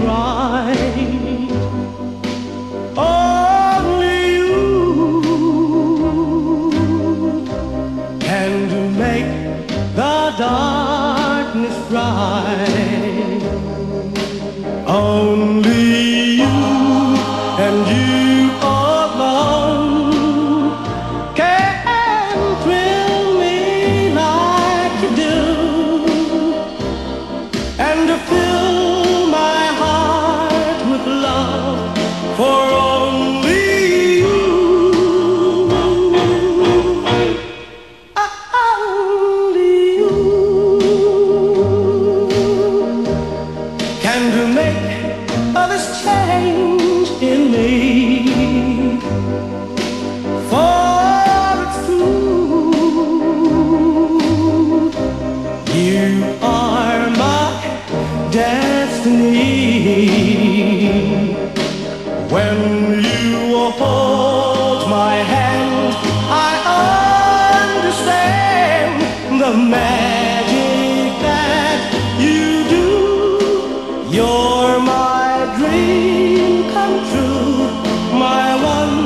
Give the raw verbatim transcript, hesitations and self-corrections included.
right. Only you can make the darkness bright. Only you and you alone can thrill me like you do, and to fill my heart with love for only you. Only you can to make this change in me. For it's true, you are my destiny. When you hold my hand, I understand the magic that you do. You're my dream come true, my one